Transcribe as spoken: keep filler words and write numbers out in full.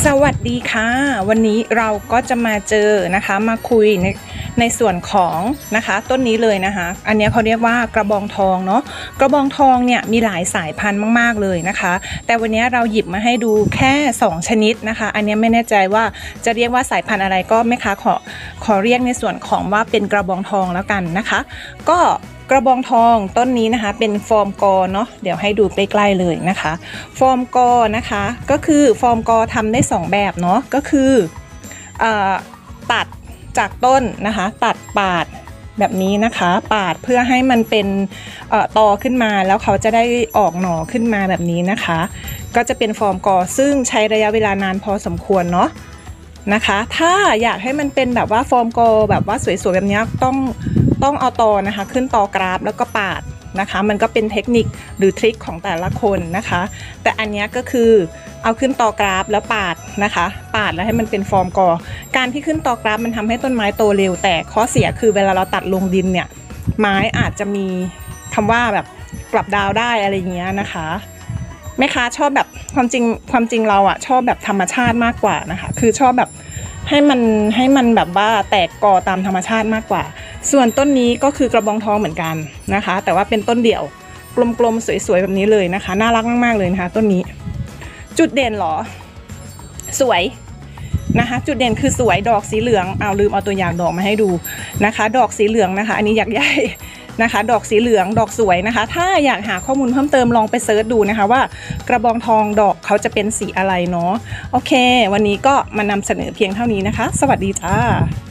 สวัสดีค่ะวันนี้เราก็จะมาเจอนะคะมาคุยในในส่วนของนะคะต้นนี้เลยนะคะอันนี้เขาเรียกว่ากระบองทองเนาะกระบองทองเนี่ยมีหลายสายพันธุ์มากๆเลยนะคะแต่วันนี้เราหยิบมาให้ดูแค่สองชนิดนะคะอันนี้ไม่แน่ใจว่าจะเรียกว่าสายพันธุ์อะไรก็แม่ค้าขอขอเรียกในส่วนของว่าเป็นกระบองทองแล้วกันนะคะก็กระบองทองต้นนี้นะคะเป็นฟอร์มกอเนาะเดี๋ยวให้ดูใกล้ๆเลยนะคะฟอร์มกอนะคะก็คือฟอร์มกอทำได้สองแบบเนาะก็คืออตัดจากต้นนะคะตัดปาดแบบนี้นะคะปาดเพื่อให้มันเป็นตอขึ้นมาแล้วเขาจะได้ออกหน่อขึ้นมาแบบนี้นะคะก็จะเป็นฟอร์มกอซึ่งใช้ระยะเวลานานพอสมควรเนาะนะคะถ้าอยากให้มันเป็นแบบว่าฟอร์มกอแบบว่าสวยๆแบบนี้ต้องต้องเอาตอนะคะขึ้นตอกราฟแล้วก็ปาดนะคะมันก็เป็นเทคนิคหรือทริคของแต่ละคนนะคะแต่อันนี้ก็คือเอาขึ้นตอกราฟแล้วปาดนะคะปาดแล้วให้มันเป็นฟอร์มกอการที่ขึ้นตอกราฟมันทำให้ต้นไม้โตเร็วแต่ข้อเสียคือเวลาเราตัดลงดินเนี่ยไม้อาจจะมีคำว่าแบบกลับดาวได้อะไรอย่างเงี้ยนะคะแม่ค้าชอบแบบความจริงความจริงเราอะชอบแบบธรรมชาติมากกว่านะคะคือชอบแบบให้มันให้มันแบบว่าแตกกอตามธรรมชาติมากกว่าส่วนต้นนี้ก็คือกระบองทองเหมือนกันนะคะแต่ว่าเป็นต้นเดี่ยวกลมๆสวยๆแบบนี้เลยนะคะน่ารักมากๆเลยนะคะต้นนี้จุดเด่นหรอสวยนะคะจุดเด่นคือสวยดอกสีเหลืองเอาลืมเอาตัวอย่างดอกมาให้ดูนะคะดอกสีเหลืองนะคะอันนี้อยากใหญ่นะคะดอกสีเหลืองดอกสวยนะคะถ้าอยากหาข้อมูลเพิ่มเติมลองไปเซิร์ชดูนะคะว่ากระบองทองดอกเขาจะเป็นสีอะไรเนาะโอเควันนี้ก็มานำเสนอเพียงเท่านี้นะคะสวัสดีจ้า